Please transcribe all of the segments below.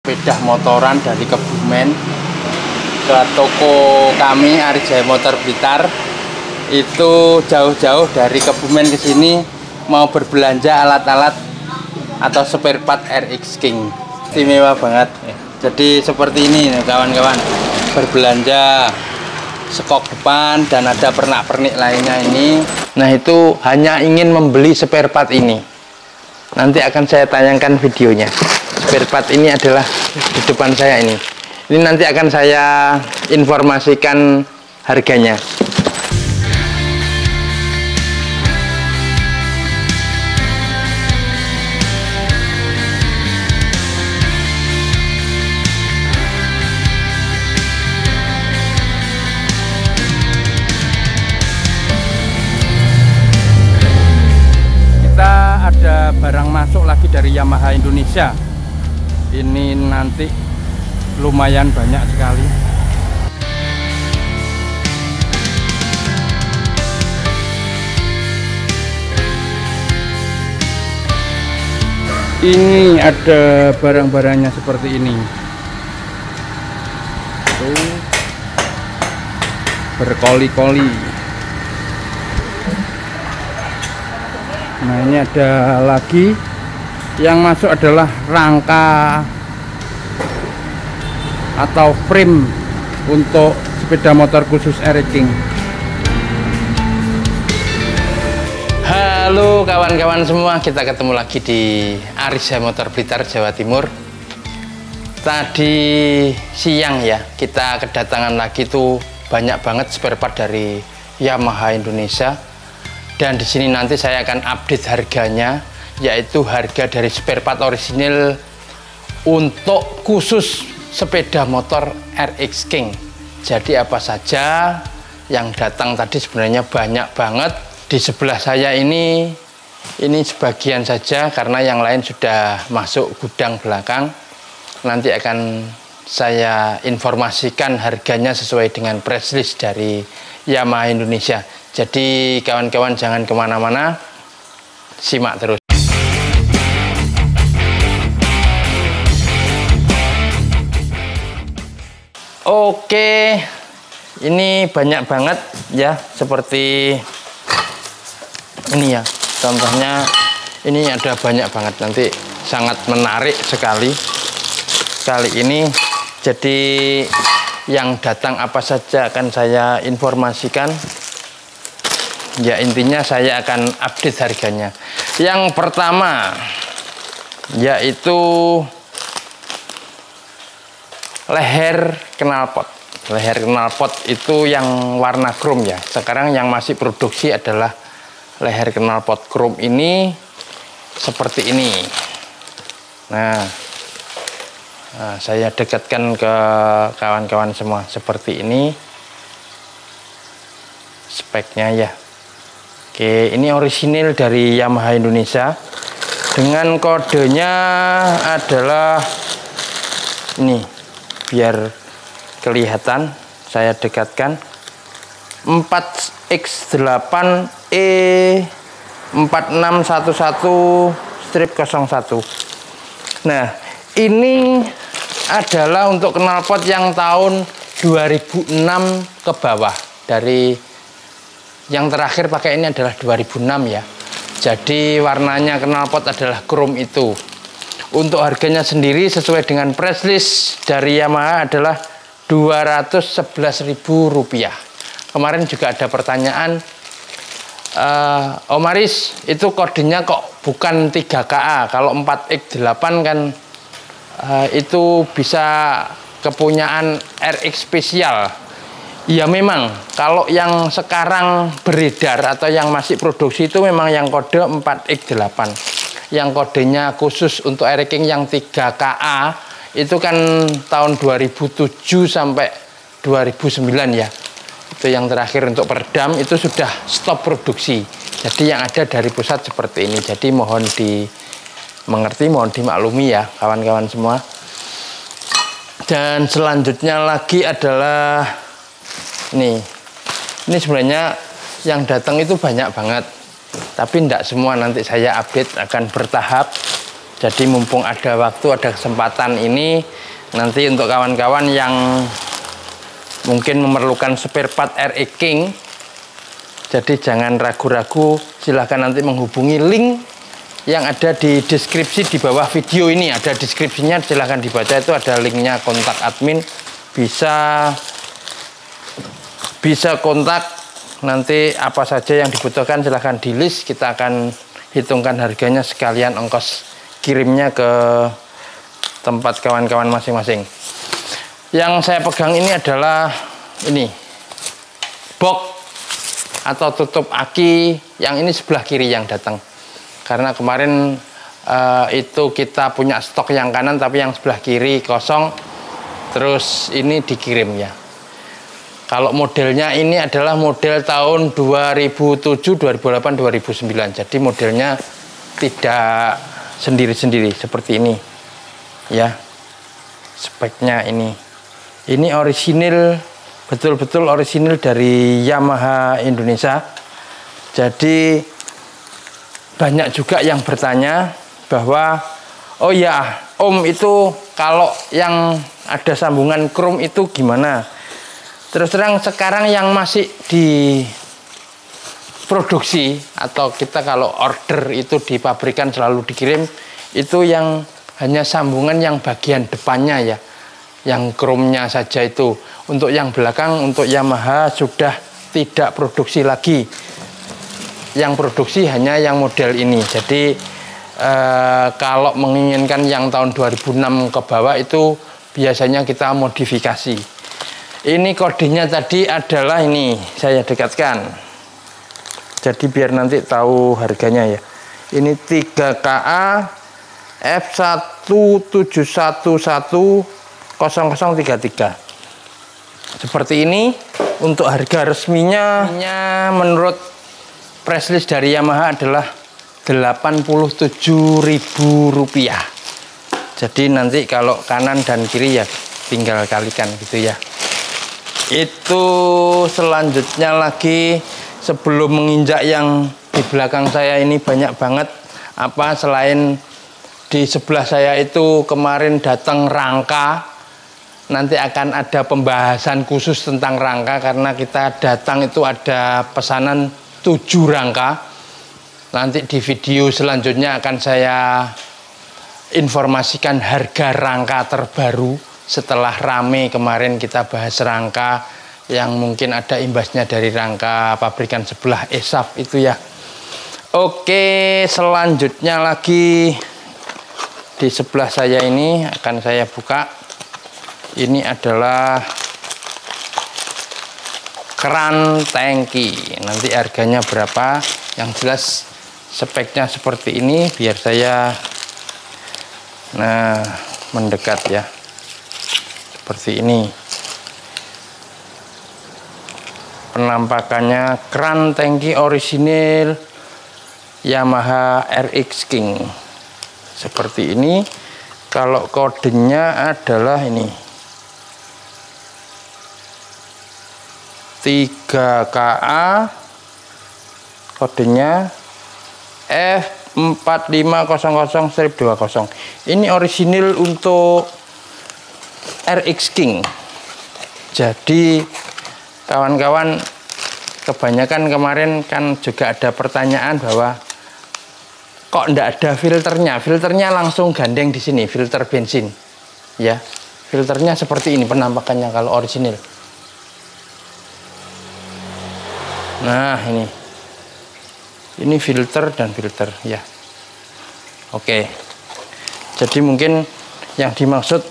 sepeda motoran dari Kebumen ke toko kami Arijaya Motor Blitar. Itu jauh-jauh dari Kebumen ke sini mau berbelanja alat-alat atau spare part RX King. Istimewa banget. Jadi seperti ini kawan-kawan, berbelanja skok depan dan ada pernak-pernik lainnya ini. Nah, itu hanya ingin membeli spare part ini. Nanti akan saya tayangkan videonya. Spare part ini adalah di depan saya ini. Ini nanti akan saya informasikan harganya. Ada barang masuk lagi dari Yamaha Indonesia. Ini nanti lumayan banyak sekali. Ini ada barang-barangnya seperti ini. Tuh, berkoli-koli. Nah, ini ada lagi yang masuk adalah rangka atau frame untuk sepeda motor khusus RX King. Halo kawan-kawan semua, kita ketemu lagi di Arijaya Motor Blitar, Jawa Timur. Tadi siang ya, kita kedatangan lagi tuh banyak banget spare part dari Yamaha Indonesia. Dan di sini nanti saya akan update harganya, yaitu harga dari spare part orisinil untuk khusus sepeda motor RX King. Jadi apa saja yang datang tadi sebenarnya banyak banget. Di sebelah saya ini sebagian saja karena yang lain sudah masuk gudang belakang. Nanti akan saya informasikan harganya sesuai dengan press list dari Yamaha Indonesia. Jadi kawan-kawan jangan kemana-mana, simak terus. Oke, ini banyak banget ya, seperti ini ya. Contohnya ini ada banyak banget, nanti sangat menarik sekali kali ini. Jadi yang datang apa saja akan saya informasikan. Ya, intinya saya akan update harganya. Yang pertama yaitu leher knalpot. Leher knalpot itu yang warna chrome ya. Sekarang yang masih produksi adalah leher knalpot chrome ini seperti ini. Nah, saya dekatkan ke kawan-kawan semua seperti ini speknya ya. Oke, ini orisinil dari Yamaha Indonesia dengan kodenya adalah ini, biar kelihatan saya dekatkan 4X8E4611-01. Nah, ini adalah untuk knalpot yang tahun 2006 ke bawah. Dari yang terakhir pakai ini adalah 2006 ya. Jadi warnanya knalpot adalah chrome itu. Untuk harganya sendiri sesuai dengan press list dari Yamaha adalah Rp211.000. Kemarin juga ada pertanyaan, Om Aris, itu kodenya kok bukan 3KA? Kalau 4X8 kan itu bisa kepunyaan RX spesial. Ya memang, kalau yang sekarang beredar atau yang masih produksi itu memang yang kode 4X8. Yang kodenya khusus untuk RX King yang 3KA itu kan tahun 2007 sampai 2009 ya. Itu yang terakhir untuk peredam itu sudah stop produksi. Jadi yang ada dari pusat seperti ini. Jadi mohon dimengerti, mohon dimaklumi ya kawan-kawan semua. Dan selanjutnya lagi adalah ini sebenarnya yang datang itu banyak banget, tapi tidak semua, nanti saya update, akan bertahap. Jadi mumpung ada waktu, ada kesempatan ini, nanti untuk kawan-kawan yang mungkin memerlukan spare part RX King, jadi jangan ragu-ragu, silahkan nanti menghubungi link yang ada di deskripsi di bawah video ini. Ada deskripsinya, silahkan dibaca, itu ada linknya, kontak admin, bisa kontak. Nanti apa saja yang dibutuhkan silahkan di list, kita akan hitungkan harganya sekalian ongkos kirimnya ke tempat kawan-kawan masing-masing. Yang saya pegang ini adalah ini box atau tutup aki, yang ini sebelah kiri yang datang, karena kemarin itu kita punya stok yang kanan tapi yang sebelah kiri kosong, terus ini dikirim ya. Kalau modelnya ini adalah model tahun 2007, 2008, 2009, jadi modelnya tidak sendiri-sendiri seperti ini ya. Speknya ini orisinil, betul-betul orisinil dari Yamaha Indonesia. Jadi banyak juga yang bertanya bahwa, oh ya Om, itu kalau yang ada sambungan chrome itu gimana? Terus terang sekarang yang masih diproduksi atau kita kalau order itu di pabrikan selalu dikirim, itu yang hanya sambungan yang bagian depannya ya, yang chrome-nya saja itu. Untuk yang belakang, untuk Yamaha sudah tidak produksi lagi. Yang produksi hanya yang model ini. Jadi kalau menginginkan yang tahun 2006 ke bawah itu biasanya kita modifikasi. Ini kodenya tadi adalah ini, saya dekatkan. Jadi biar nanti tahu harganya ya. Ini 3KA F17110033. Seperti ini. Untuk harga resminya menurut press list dari Yamaha adalah Rp87.000. Jadi nanti kalau kanan dan kiri ya tinggal kalikan gitu ya. Itu selanjutnya lagi, sebelum menginjak yang di belakang saya ini banyak banget selain di sebelah saya itu kemarin datang rangka. Nanti akan ada pembahasan khusus tentang rangka, karena kita datang itu ada pesanan 7 rangka. Nanti di video selanjutnya akan saya informasikan harga rangka terbaru setelah rame kemarin kita bahas rangka yang mungkin ada imbasnya dari rangka pabrikan sebelah ESAP itu ya. Oke, selanjutnya lagi di sebelah saya ini akan saya buka. Ini adalah keran tangki. Nanti harganya berapa? Yang jelas speknya seperti ini, biar saya mendekat ya. Seperti ini. Penampakannya keran tangki orisinil Yamaha RX King. Seperti ini. Kalau kodenya adalah ini 3KA, kodenya F4500-20. Ini orisinil untuk RX King. Jadi kawan-kawan, kebanyakan kemarin kan juga ada pertanyaan bahwa kok enggak ada filternya. Filternya langsung gandeng di sini, filter bensin ya. Filternya seperti ini penampakannya kalau orisinil. Nah, ini filter dan filter ya. Oke. Jadi mungkin yang dimaksud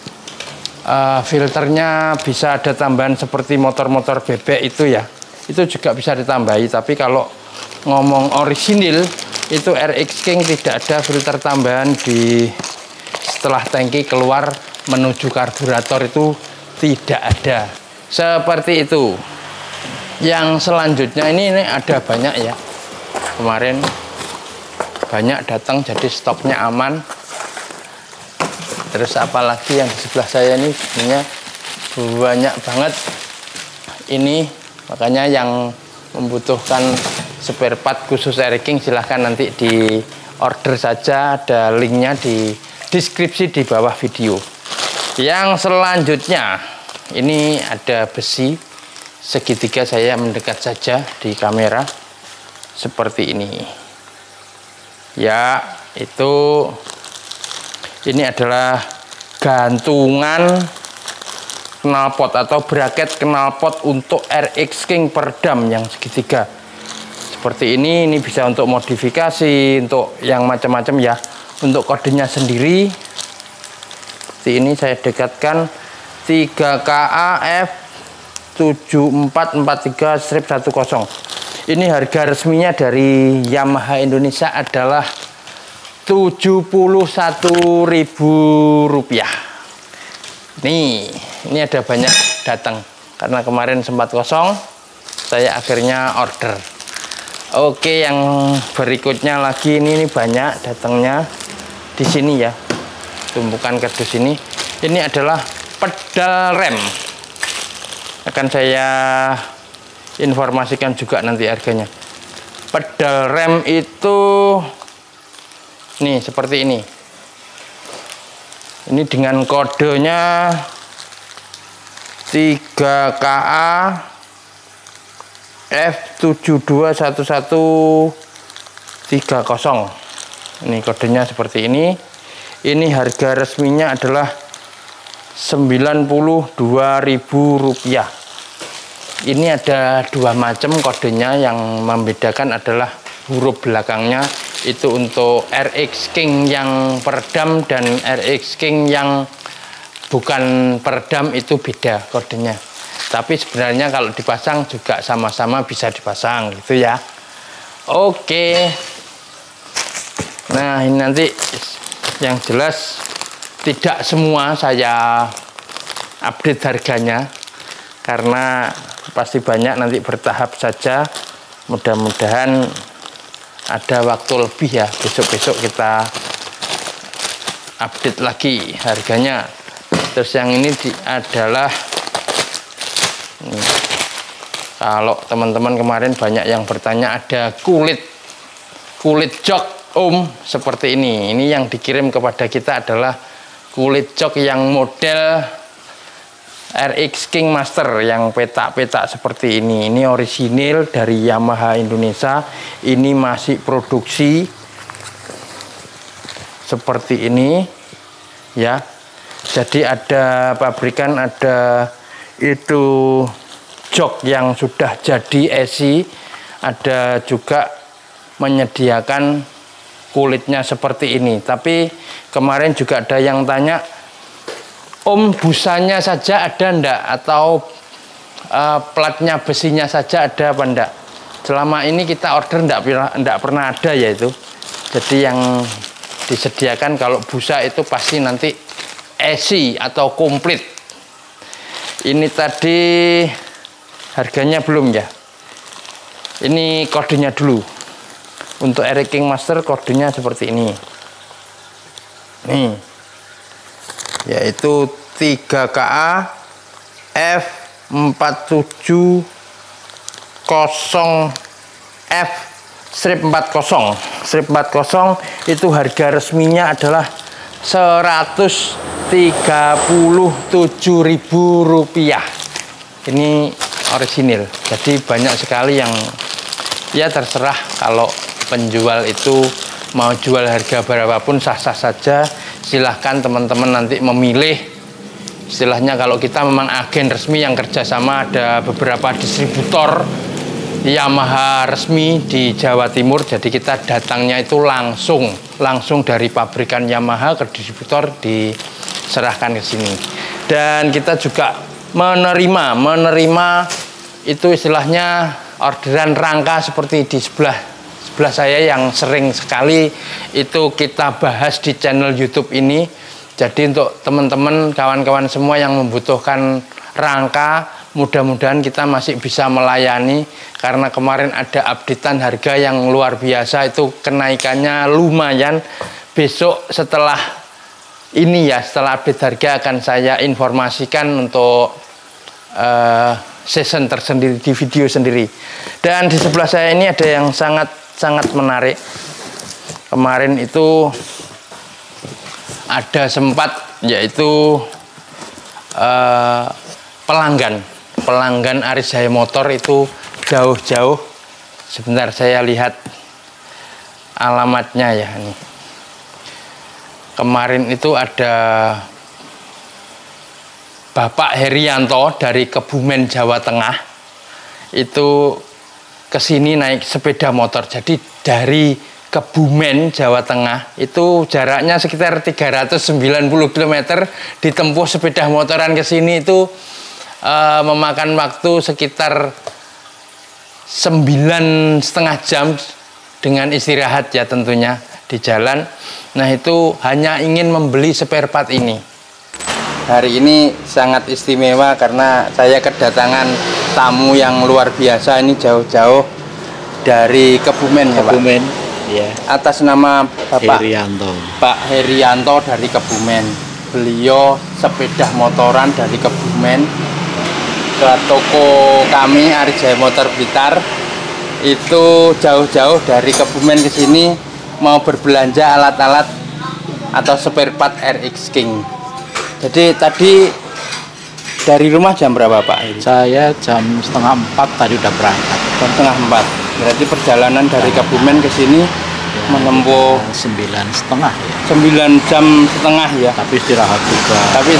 filternya bisa ada tambahan seperti motor-motor bebek itu ya. Itu juga bisa ditambahi, tapi kalau ngomong orisinil itu RX King tidak ada filter tambahan di setelah tangki keluar menuju karburator, itu tidak ada. Seperti itu. Yang selanjutnya ini ada banyak ya. Kemarin banyak datang, jadi stoknya aman. Terus apalagi yang di sebelah saya ini sebenarnya banyak banget ini, makanya yang membutuhkan spare part khusus RX King silahkan nanti di order saja, ada linknya di deskripsi di bawah video. Yang selanjutnya ini ada besi segitiga, saya mendekat saja di kamera seperti ini ya. Ini adalah gantungan knalpot atau bracket knalpot untuk RX King peredam yang segitiga seperti ini. Ini bisa untuk modifikasi, untuk yang macam-macam ya. Untuk kodenya sendiri seperti ini, saya dekatkan 3KA F7443-10. Ini harga resminya dari Yamaha Indonesia adalah Rp71.000. Ini ada banyak datang karena kemarin sempat kosong, saya akhirnya order. Oke, yang berikutnya lagi ini banyak datangnya di sini ya, tumpukan kardus ini. Ini adalah pedal rem. Akan saya informasikan juga nanti harganya. Pedal rem itu nih seperti ini. Ini dengan kodenya 3KA F721130. Ini kodenya seperti ini. Ini harga resminya adalah Rp92.000. Ini ada dua macam kodenya, yang membedakan adalah huruf belakangnya itu untuk RX King yang peredam dan RX King yang bukan peredam itu beda kodenya. Tapi sebenarnya kalau dipasang juga sama-sama bisa dipasang gitu ya. Oke. Nah, ini nanti yang jelas tidak semua saya update harganya karena pasti banyak, nanti bertahap saja. Mudah-mudahan ada waktu lebih ya, besok-besok kita update lagi harganya. Terus yang ini adalah kalau teman-teman kemarin banyak yang bertanya, ada kulit jok seperti ini. Ini yang dikirim kepada kita adalah kulit jok yang model RX King Master yang petak-petak seperti ini. Ini orisinil dari Yamaha Indonesia. Ini masih produksi seperti ini ya. Jadi ada pabrikan, ada itu jok yang sudah jadi esi, ada juga menyediakan kulitnya seperti ini. Tapi kemarin juga ada yang tanya, Om, busanya saja ada ndak, atau platnya besinya saja ada apa ndak? Selama ini kita order ndak pernah ada ya itu. Jadi yang disediakan kalau busa itu pasti nanti esi atau komplit. Ini tadi harganya belum ya. Ini kodenya dulu. Untuk RX King Master kodenya seperti ini. Nih. Yaitu 3KA F47F strip 40. Strip 40 itu harga resminya adalah Rp137.000. Ini orisinil. Jadi banyak sekali yang ya terserah, kalau penjual itu mau jual harga berapapun sah-sah saja. Silahkan teman-teman nanti memilih. Istilahnya kalau kita memang agen resmi yang kerjasama, ada beberapa distributor Yamaha resmi di Jawa Timur. Jadi kita datangnya itu langsung dari pabrikan Yamaha ke distributor, diserahkan ke sini. Dan kita juga menerima itu istilahnya orderan rangka seperti di sebelah saya yang sering sekali itu kita bahas di channel YouTube ini. Jadi untuk teman-teman, kawan-kawan semua yang membutuhkan rangka, mudah-mudahan kita masih bisa melayani, karena kemarin ada updatean harga yang luar biasa, itu kenaikannya lumayan. Besok setelah ini ya, setelah update harga akan saya informasikan untuk season tersendiri di video sendiri. Dan di sebelah saya ini ada yang sangat menarik. Kemarin itu ada sempat yaitu pelanggan Aris Jaya Motor itu jauh-jauh. Sebentar saya lihat alamatnya ya ini. Kemarin itu ada Bapak Herianto dari Kebumen, Jawa Tengah. Itu kesini naik sepeda motor. Jadi dari Kebumen, Jawa Tengah itu jaraknya sekitar 390 km, ditempuh sepeda motoran ke sini itu memakan waktu sekitar 9,5 jam dengan istirahat ya tentunya di jalan. Nah itu hanya ingin membeli spare part ini. Hari ini sangat istimewa karena saya kedatangan tamu yang luar biasa, ini jauh-jauh dari Kebumen ya Pak? Kebumen. Ya. Atas nama Bapak Herianto. Pak Herianto dari Kebumen. Beliau sepeda motoran dari Kebumen ke toko kami Aris Jaya Motor Blitar. Itu jauh-jauh dari Kebumen ke sini mau berbelanja alat-alat atau spare part RX King. Jadi tadi dari rumah jam berapa Pak? Saya jam 3:30 tadi udah berangkat. Jam 3:30. Berarti perjalanan dari Kebumen ke sini ya, menempuh 9,5 ya. 9,5 jam ya. Tapi istirahat juga.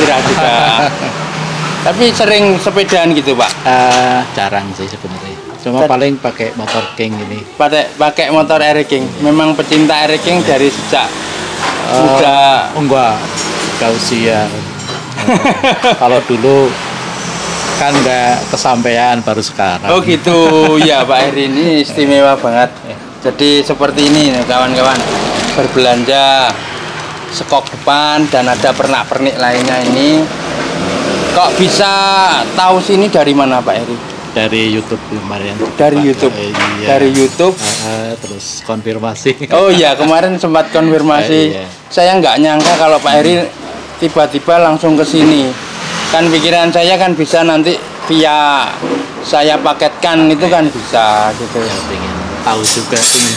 Tapi sering sepedaan gitu Pak? Jarang sih sebenarnya. Cuma paling pakai motor King ini. Pakai motor RX King. Memang pecinta RX King dari sejak muda. Enggak, udah usia. Kalau dulu kan nggak kesampaian, baru sekarang. Oh gitu ya Pak Heri, ini istimewa banget. Jadi seperti ini kawan-kawan, berbelanja skok depan dan ada pernak-pernik lainnya ini. Kok bisa tahu sini dari mana Pak Heri? Dari YouTube kemarin. Dari YouTube. Iya. Dari YouTube. Terus konfirmasi. Oh iya, kemarin sempat konfirmasi. Iya. Saya nggak nyangka kalau Pak Heri tiba-tiba langsung ke sini. Kan pikiran saya kan bisa nanti via saya paketkan itu kan bisa gitu. Ya, pengen tahu juga ini.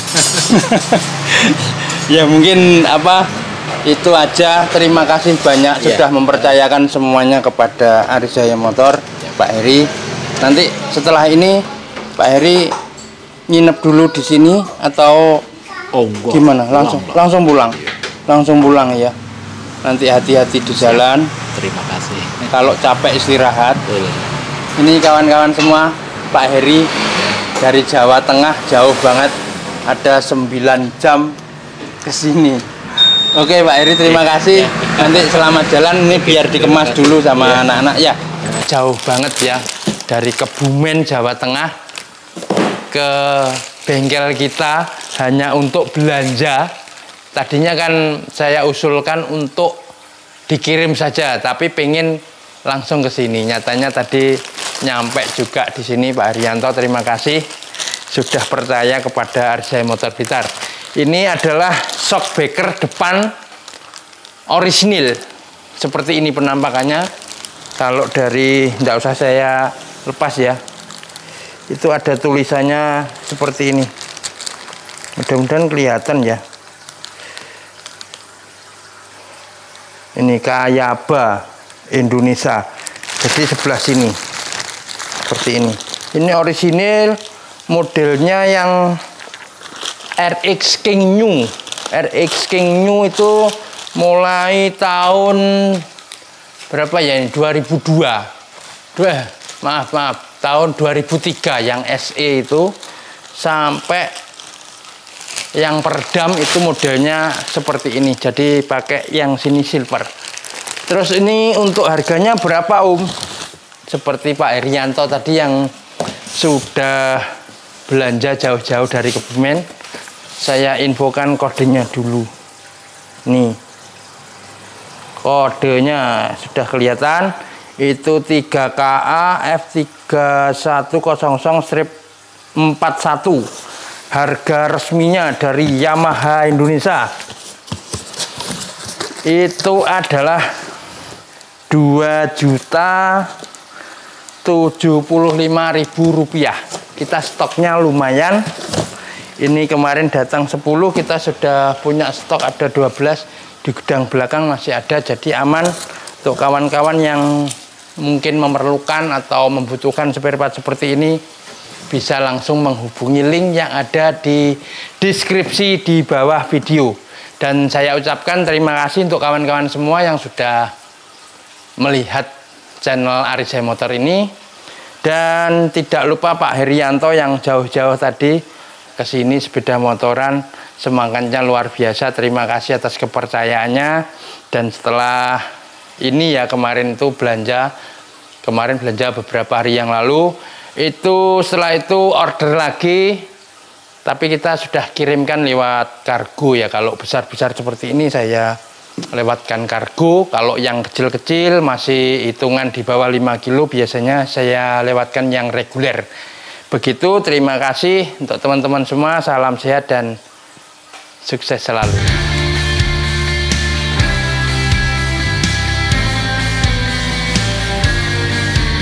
Ya mungkin apa itu aja. Terima kasih banyak sudah mempercayakan semuanya kepada Aris Jaya Motor Pak Heri. Nanti setelah ini Pak Heri nginep dulu di sini atau gimana? Langsung pulang. Langsung pulang ya. Nanti hati-hati di jalan. Terima kasih. Kalau capek istirahat. Betul. Ini kawan-kawan semua, Pak Heri dari Jawa Tengah jauh banget, ada 9 jam ke sini. Oke Pak Heri, terima kasih. Nanti selamat jalan, ini biar dikemas dulu sama anak-anak ya. Jauh banget ya dari Kebumen, Jawa Tengah ke bengkel kita hanya untuk belanja. Tadinya kan saya usulkan untuk dikirim saja, tapi pengen langsung ke sini. Nyatanya tadi nyampe juga di sini Pak Herianto. Terima kasih sudah percaya kepada Aris Jaya Motor Blitar. Ini adalah shock breaker depan orisinil. Seperti ini penampakannya. Kalau dari tidak usah saya lepas ya. Itu ada tulisannya seperti ini. Mudah-mudahan kelihatan ya. Ini Kayaba Indonesia. Jadi sebelah sini seperti ini. Ini orisinil, modelnya yang RX King New. RX King New itu mulai tahun berapa ya ini? 2002. Maaf, tahun 2003 yang SE itu sampai yang peredam itu modelnya seperti ini. Jadi pakai yang sini silver. Terus ini untuk harganya berapa Om? Seperti Pak Herianto tadi yang sudah belanja jauh-jauh dari Kebumen, saya infokan kodenya dulu. Nih, kodenya sudah kelihatan. Itu 3KA F3100-41. Harga resminya dari Yamaha Indonesia itu adalah Rp2.075.000. Kita stoknya lumayan. Ini kemarin datang 10, kita sudah punya stok ada 12, di gudang belakang masih ada, jadi aman untuk kawan-kawan yang mungkin memerlukan atau membutuhkan spare part seperti ini, bisa langsung menghubungi link yang ada di deskripsi di bawah video. Dan saya ucapkan terima kasih untuk kawan-kawan semua yang sudah melihat channel Arisay Motor ini. Dan tidak lupa Pak Herianto yang jauh-jauh tadi kesini sepeda motoran, semangatnya luar biasa. Terima kasih atas kepercayaannya. Dan setelah ini ya, kemarin belanja beberapa hari yang lalu, setelah itu order lagi, tapi kita sudah kirimkan lewat kargo ya. Kalau besar-besar seperti ini saya lewatkan kargo, kalau yang kecil-kecil masih hitungan di bawah 5 kilo biasanya saya lewatkan yang reguler. Begitu, terima kasih untuk teman-teman semua, salam sehat dan sukses selalu.